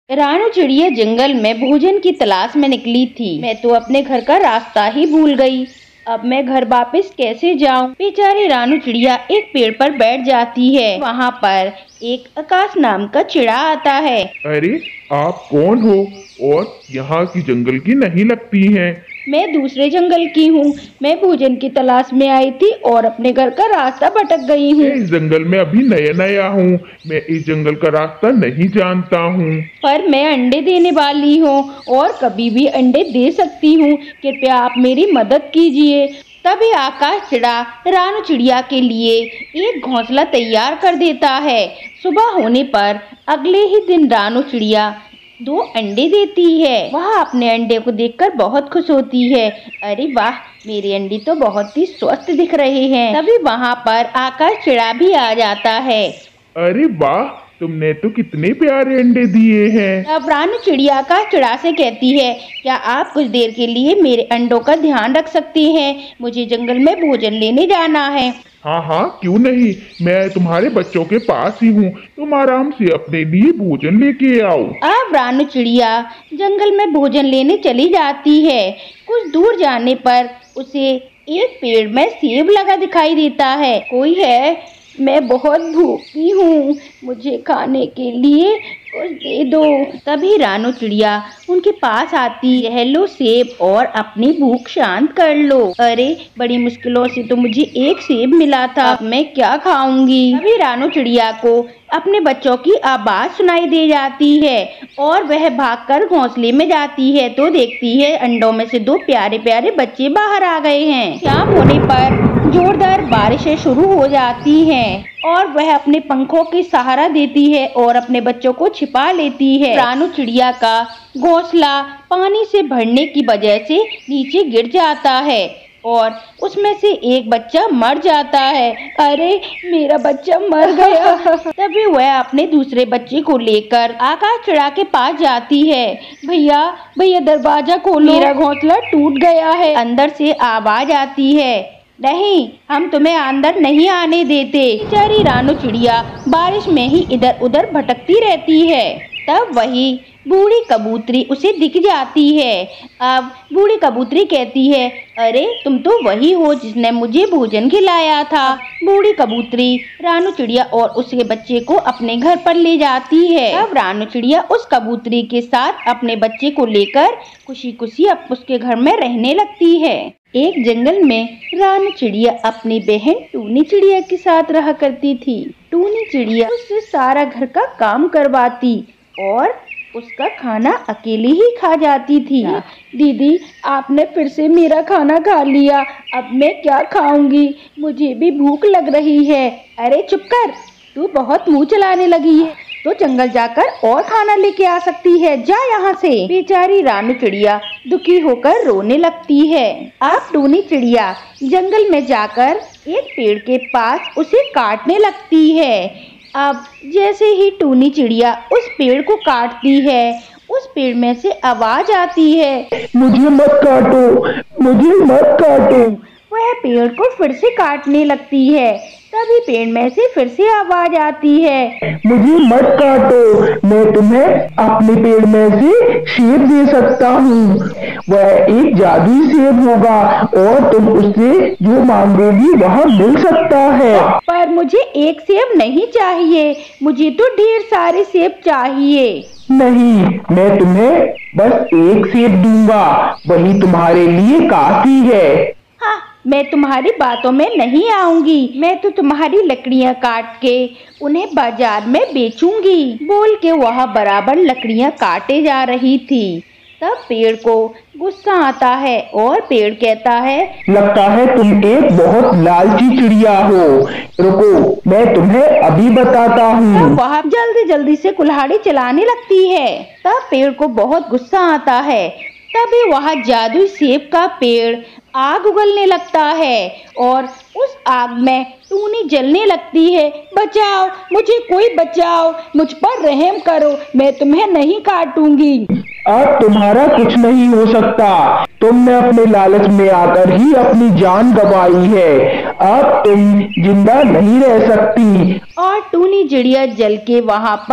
रानू चिड़िया जंगल में भोजन की तलाश में निकली थी। मैं तो अपने घर का रास्ता ही भूल गई। अब मैं घर वापस कैसे जाऊं? बेचारी रानू चिड़िया एक पेड़ पर बैठ जाती है। वहाँ पर एक आकाश नाम का चिड़ा आता है। अरे आप कौन हो और यहाँ की जंगल की नहीं लगती हैं? मैं दूसरे जंगल की हूँ। मैं भोजन की तलाश में आई थी और अपने घर का रास्ता भटक गई हूँ। मैं इस जंगल में अभी नया हूँ। मैं इस जंगल का रास्ता नहीं जानता हूँ। पर मैं अंडे देने वाली हूँ और कभी भी अंडे दे सकती हूँ। कृपया आप मेरी मदद कीजिए। तभी आकाश चिड़ा रानू चिड़िया के लिए एक घोंसला तैयार कर देता है। सुबह होने पर अगले ही दिन रानू चिड़िया 2 अंडे देती है। वह अपने अंडे को देखकर बहुत खुश होती है। अरे वाह, मेरे अंडे तो बहुत ही स्वस्थ दिख रहे हैं। तभी वहाँ पर आकाश चिड़ा भी आ जाता है। अरे वाह, तुमने तो कितने प्यारे अंडे दिए हैं। अब रानू चिड़िया आकाश चिड़ा से कहती है, क्या आप कुछ देर के लिए मेरे अंडों का ध्यान रख सकती हैं? मुझे जंगल में भोजन लेने जाना है। हाँ, क्यों नहीं। मैं तुम्हारे बच्चों के पास ही हूँ। तुम आराम से अपने लिए भोजन लेके आओ। अब रानू चिड़िया जंगल में भोजन लेने चली जाती है। कुछ दूर जाने पर उसे एक पेड़ में सेब लगा दिखाई देता है। कोई है? मैं बहुत भूखी हूँ, मुझे खाने के लिए कुछ दे दो। तभी रानू चिड़िया उनके पास आती है। लो सेब और अपनी भूख शांत कर लो। अरे बड़ी मुश्किलों से तो मुझे एक सेब मिला था, अब मैं क्या खाऊंगी? तभी रानू चिड़िया को अपने बच्चों की आवाज सुनाई दे जाती है और वह भागकर घोंसले में जाती है तो देखती है अंडों में से 2 प्यारे प्यारे बच्चे बाहर आ गए हैं। शाम होने पर जोरदार बारिशें शुरू हो जाती हैं और वह अपने पंखों की सहारा देती है और अपने बच्चों को छिपा लेती है। रानू चिड़िया का घोंसला पानी से भरने की वजह से नीचे गिर जाता है और उसमें से एक बच्चा मर जाता है। अरे मेरा बच्चा मर गया। तभी वह अपने दूसरे बच्चे को लेकर आकाश चिड़ा के पास जाती है। भैया भैया दरवाजा खोलो, मेरा घोंसला टूट गया है। अंदर से आवाज आती है, नहीं, हम तुम्हें अंदर नहीं आने देते। बेचारी रानू चिड़िया बारिश में ही इधर उधर भटकती रहती है। तब वही बूढ़ी कबूतरी उसे दिख जाती है। अब बूढ़ी कबूतरी कहती है, अरे तुम तो वही हो जिसने मुझे भोजन खिलाया था। बूढ़ी कबूतरी रानू चिड़िया और उसके बच्चे को अपने घर पर ले जाती है। अब रानू चिड़िया उस कबूतरी के साथ अपने बच्चे को लेकर खुशी खुशी अब उसके घर में रहने लगती है। एक जंगल में रानू चिड़िया अपनी बहन टूनी चिड़िया के साथ रहा करती थी। टूनी चिड़िया उससे सारा घर का काम करवाती और उसका खाना अकेले ही खा जाती थी। दीदी, आपने फिर से मेरा खाना खा लिया, अब मैं क्या खाऊंगी? मुझे भी भूख लग रही है। अरे चुप कर, तू बहुत मुंह चलाने लगी है, तो जंगल जाकर और खाना लेके आ सकती है, जा यहाँ से। बेचारी रानू चिड़िया दुखी होकर रोने लगती है। अब टूनी चिड़िया जंगल में जाकर एक पेड़ के पास उसे काटने लगती है। अब जैसे ही टूनी चिड़िया उस पेड़ को काटती है, उस पेड़ में से आवाज आती है, मुझे मत काटो, मुझे मत काटो। वह पेड़ को फिर से काटने लगती है। तभी पेड़ में से फिर से आवाज आती है, मुझे मत काटो, मैं तुम्हें अपने पेड़ में से सेब दे सकता हूँ। वह एक जादुई सेब होगा और तुम उससे जो मांगोगी वह मिल सकता है। पर मुझे एक सेब नहीं चाहिए, मुझे तो ढेर सारे सेब चाहिए। नहीं, मैं तुम्हें बस एक सेब दूंगा, वही तुम्हारे लिए काफी है। हाँ, मैं तुम्हारी बातों में नहीं आऊंगी। मैं तो तुम्हारी लकड़ियाँ काट के उन्हें बाजार में बेचूंगी। बोल के वह बराबर लकड़ियाँ काटे जा रही थी। तब पेड़ को गुस्सा आता है और पेड़ कहता है, लगता है तुम एक बहुत लालची चिड़िया हो। रुको, मैं तुम्हें अभी बताता हूँ। तब वह जल्दी जल्दी से कुल्हाड़ी चलाने लगती है। तब पेड़ को बहुत गुस्सा आता है। तभी वह जादुई सेब का पेड़ आग उगलने लगता है और उस आग में टूनी जलने लगती है। बचाओ, मुझे कोई बचाओ, मुझ पर रहम करो, मैं तुम्हें नहीं काटूंगी। अब तुम्हारा कुछ नहीं हो सकता, तुमने अपने लालच में आकर ही अपनी जान गंवाई है। अब तुम जिंदा नहीं रह सकती। और टूनी चिड़िया जल के वहाँ पर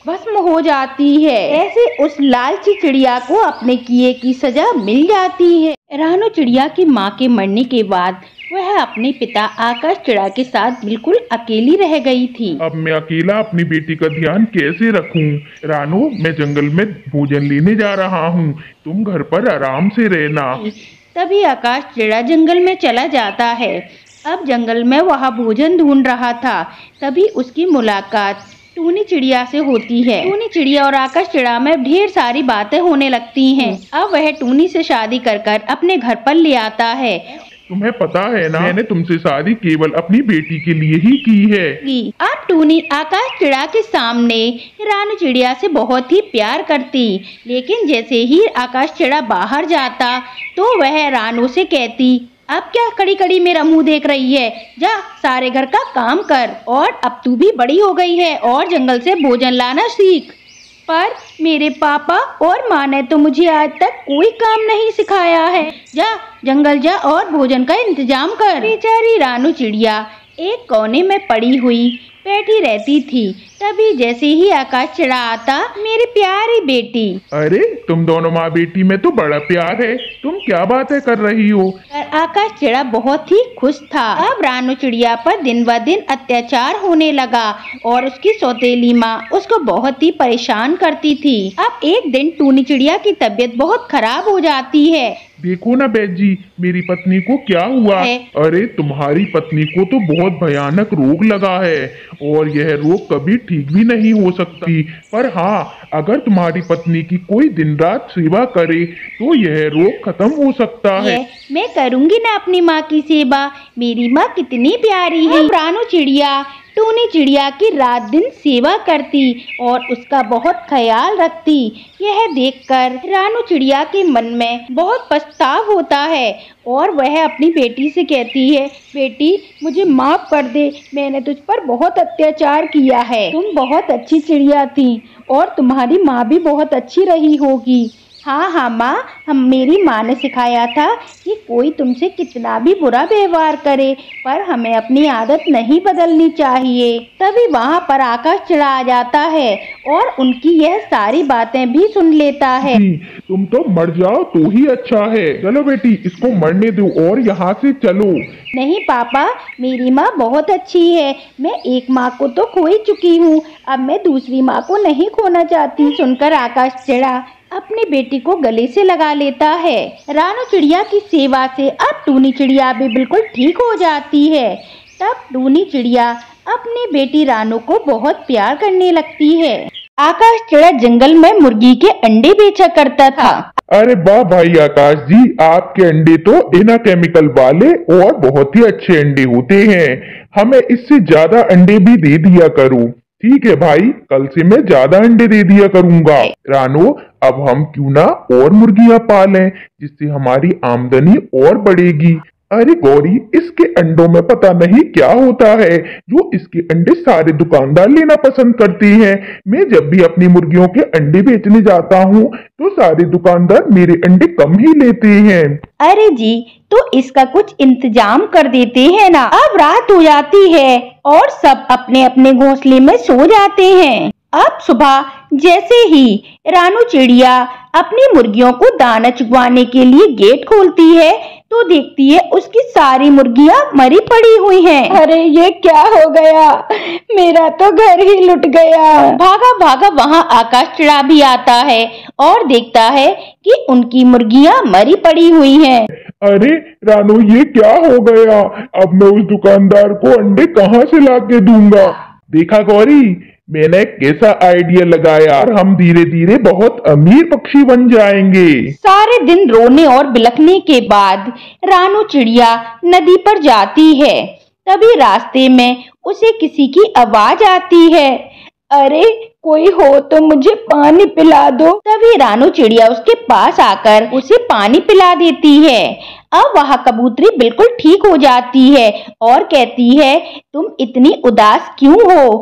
भस्म हो जाती है। ऐसे उस लालची चिड़िया को अपने किए की सजा मिल जाती है। रानू चिड़िया की माँ के मरने के बाद वह अपने पिता आकाश चिड़ा के साथ बिल्कुल अकेली रह गई थी। अब मैं अकेला अपनी बेटी का ध्यान कैसे रखूं? रानू, मैं जंगल में भोजन लेने जा रहा हूं, तुम घर पर आराम से रहना। तभी आकाश चिड़ा जंगल में चला जाता है। अब जंगल में वह भोजन ढूंढ रहा था, तभी उसकी मुलाकात टूनी चिड़िया से होती है। टूनी चिड़िया और आकाश चिड़ा में ढेर सारी बातें होने लगती हैं। अब वह टूनी से शादी कर अपने घर पर ले आता है। तुम्हें पता है ना, मैंने तुमसे शादी केवल अपनी बेटी के लिए ही की है। अब टूनी आकाश चिड़ा के सामने रानू चिड़िया से बहुत ही प्यार करती, लेकिन जैसे ही आकाश चिड़ा बाहर जाता तो वह रानू से कहती, अब क्या कड़ी कड़ी मेरा मुंह देख रही है, जा सारे घर का काम कर, और अब तू भी बड़ी हो गई है और जंगल से भोजन लाना सीख। पर मेरे पापा और माँ ने तो मुझे आज तक कोई काम नहीं सिखाया है, जा जंगल जा और भोजन का इंतजाम कर। बेचारी रानू चिड़िया एक कोने में पड़ी हुई बैठी रहती थी। तभी जैसे ही आकाश चिड़ा आता, मेरी प्यारी बेटी। अरे तुम दोनों माँ बेटी में तो बड़ा प्यार है, तुम क्या बातें कर रही हो? आकाश चिड़ा बहुत ही खुश था। अब रानू चिड़िया पर दिन ब दिन अत्याचार होने लगा और उसकी सौतेली माँ उसको बहुत ही परेशान करती थी। अब एक दिन टूनी चिड़िया की तबीयत बहुत खराब हो जाती है। देखो ना बैद जी, मेरी पत्नी को क्या हुआ है? अरे तुम्हारी पत्नी को तो बहुत भयानक रोग लगा है और यह रोग कभी ठीक भी नहीं हो सकती। पर हाँ, अगर तुम्हारी पत्नी की कोई दिन रात सेवा करे तो यह रोग खत्म हो सकता है। मैं करूँगी ना अपनी माँ की सेवा, मेरी माँ कितनी प्यारी है। रानू चिड़िया टूनी चिड़िया की रात दिन सेवा करती और उसका बहुत ख्याल रखती। यह देखकर रानू चिड़िया के मन में बहुत पछतावा होता है और वह अपनी बेटी से कहती है, बेटी मुझे माफ कर दे, मैंने तुझ पर बहुत अत्याचार किया है। तुम बहुत अच्छी चिड़िया थी और तुम्हारी माँ भी बहुत अच्छी रही होगी। हाँ माँ, मेरी माँ ने सिखाया था कि कोई तुमसे कितना भी बुरा व्यवहार करे पर हमें अपनी आदत नहीं बदलनी चाहिए। तभी वहाँ पर आकाश चिड़ा आ जाता है और उनकी यह सारी बातें भी सुन लेता है। तुम तो मर जाओ तो ही अच्छा है, चलो बेटी इसको मरने दो और यहाँ से चलो। नहीं पापा, मेरी माँ बहुत अच्छी है, मैं एक माँ को तो खो ही चुकी हूँ, अब मैं दूसरी माँ को नहीं खोना चाहती। सुनकर आकाश चिड़ा अपनी बेटी को गले से लगा लेता है। रानू चिड़िया की सेवा से अब टूनी चिड़िया भी बिल्कुल ठीक हो जाती है। तब टूनी चिड़िया अपनी बेटी रानू को बहुत प्यार करने लगती है। आकाश चिड़ा जंगल में मुर्गी के अंडे बेचा करता था। अरे वाह भाई आकाश जी, आपके अंडे तो बिना केमिकल वाले और बहुत ही अच्छे अंडे होते हैं, हमें इससे ज्यादा अंडे भी दे दिया करो। ठीक है भाई, कल से मैं ज्यादा अंडे दे दिया करूंगा। रानू, अब हम क्यों ना और मुर्गियां पालें जिससे हमारी आमदनी और बढ़ेगी। अरे गौरी, इसके अंडों में पता नहीं क्या होता है जो इसके अंडे सारे दुकानदार लेना पसंद करते हैं। मैं जब भी अपनी मुर्गियों के अंडे बेचने जाता हूँ तो सारे दुकानदार मेरे अंडे कम ही लेते हैं। अरे जी, तो इसका कुछ इंतजाम कर देते हैं ना। अब रात हो जाती है और सब अपने अपने घोंसले में सो जाते हैं। अब सुबह जैसे ही रानू चिड़िया अपनी मुर्गियों को दाना चुगवाने के लिए गेट खोलती है तो देखती है उसकी सारी मुर्गियां मरी पड़ी हुई हैं। अरे ये क्या हो गया, मेरा तो घर ही लुट गया। भागा भागा वहाँ आकाश चिड़ा भी आता है और देखता है कि उनकी मुर्गियां मरी पड़ी हुई हैं। अरे रानू, ये क्या हो गया, अब मैं उस दुकानदार को अंडे कहाँ से लाके दूंगा। देखा गौरी, मैंने कैसा आइडिया लगाया और हम धीरे धीरे बहुत अमीर पक्षी बन जाएंगे। सारे दिन रोने और बिलखने के बाद रानू चिड़िया नदी पर जाती है। तभी रास्ते में उसे किसी की आवाज आती है, अरे कोई हो तो मुझे पानी पिला दो। तभी रानू चिड़िया उसके पास आकर उसे पानी पिला देती है। अब वह कबूतरी बिल्कुल ठीक हो जाती है और कहती है, तुम इतनी उदास क्यों हो,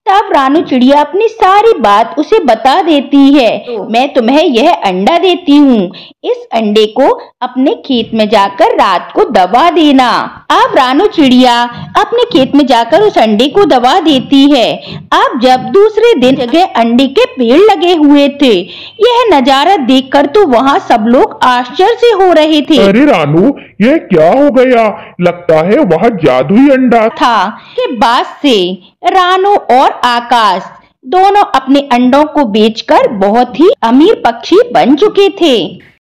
तब रानू चिड़िया अपनी सारी बात उसे बता देती है। तो मैं तुम्हें यह अंडा देती हूँ, इस अंडे को अपने खेत में जाकर रात को दबा देना। अब रानू चिड़िया अपने खेत में जाकर उस अंडे को दबा देती है। अब जब दूसरे दिन जगह अंडे के पेड़ लगे हुए थे, यह नजारा देखकर तो वहाँ सब लोग आश्चर्य से हो रहे थे। अरे रानू, यह क्या हो गया? लगता है वहाँ जादुई अंडा था के बाद से रानू और आकाश दोनों अपने अंडों को बेचकर बहुत ही अमीर पक्षी बन चुके थे।